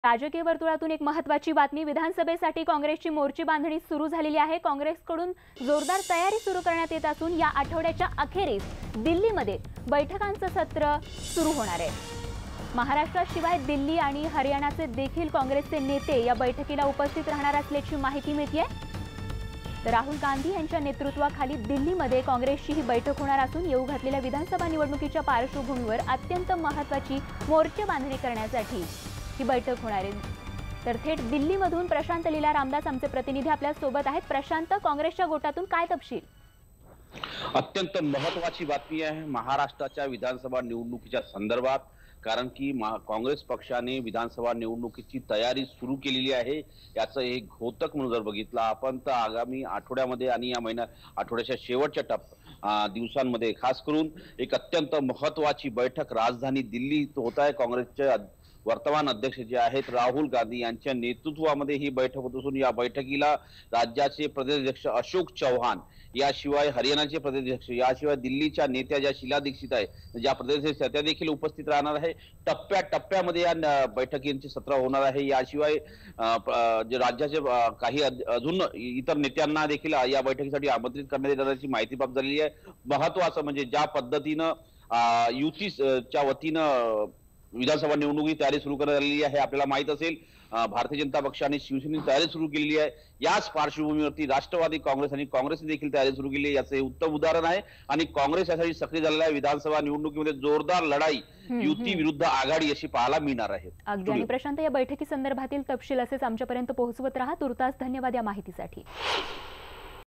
राजकीय वर्तुळातून एक महत्त्वाची बातमी विधानसभेसाठी काँग्रेसची मोर्चे बांधणी सुरू झालेली आहे। काँग्रेसकडून जोरदार तयारी सुरू करण्यात येत असून या आठवड्याच्या अखेरीस दिल्लीमध्ये बैठकांचं सत्र सुरू होणार आहे। महाराष्ट्राशिवाय दिल्ली आणि हरियाणाचे देखील काँग्रेसचे नेते या बैठकीला उपस्थित राहणार असल्याची माहिती मिळते। तर राहुल गांधी यांच्या नेतृत्वाखाली दिल्लीमध्ये काँग्रेसची ही बैठक होणार असून येऊ घातलेल्या विधानसभा निवडणुकीच्या पार्श्वभूमीवर अत्यंत महत्त्वाची मोर्चे बांधणी करण्यासाठी ही बैठक होणार आहे। तर थेट दिल्लीमधून प्रशांत लीला रामदास आमचे प्रतिनिधी आपल्या सोबत आहेत। प्रशांत, काँग्रेसच्या गोटातून काय तपशील? अत्यंत महत्त्वाची बातमी आहे महाराष्ट्राच्या विधानसभा निवडणुकीच्या संदर्भात, कारण की काँग्रेस पक्षाने विधानसभा निवडणुकीची तयारी सुरू केलेली आहे। याचं एक घोतक म्हणून जर बघितलं आपण तर आगामी आठवड्यामध्ये आणि या आठवड्याच्या शेवटच्या दिवसांमध्ये खास करून एक अत्यंत महत्त्वाची बैठक राजधानी दिल्लीत होत आहे। काँग्रेसचे वर्तमान अध्यक्ष जे आहेत राहुल गांधी यांच्या नेतृत्वामध्ये ही बैठक होत असून या बैठकीला राज्याचे प्रदेशाध्यक्ष अशोक चव्हाण, याशिवाय हरियाणाचे प्रदेशाध्यक्ष, याशिवाय दिल्लीच्या नेत्या ज्या शीला दीक्षित आहे ज्या प्रदेशाध्यक्ष त्या देखील उपस्थित राहणार आहे। टप्प्याटप्प्यामध्ये या बैठकींचे सत्र होणार आहे। याशिवाय जे राज्याचे काही अजून इतर नेत्यांना देखील या बैठकीसाठी आमंत्रित करण्यात येण्याची माहिती प्राप्त झालेली आहे। महत्त्वाचं म्हणजे ज्या पद्धतीनं युतीच्या वतीनं विधानसभा निवडणुकीची तयारी सुरू करण्यात आलेली आहे, आपल्याला माहित असेल भारतीय जनता पक्षाने शिवसेनेची तयारी सुरू केलेली आहे। याच पार्श्वभूमीवरती राष्ट्रवादी काँग्रेस आणि काँग्रेसने देखील तयारी सुरू केली आहे। याचे उत्तम उदाहरण आहे आणि काँग्रेस यासाठी सक्रिय झालेला आहे। विधानसभा निवडणुकीमध्ये जोरदार लढाई युती विरुद्ध आघाडी अशी पाहायला मिळणार आहे। अगदी। आणि प्रशांत, या बैठकी संदर्भातील तपशील असेच आमच्यापर्यंत पोहोचवत रहा। तुर्तास धन्यवाद या माहितीसाठी।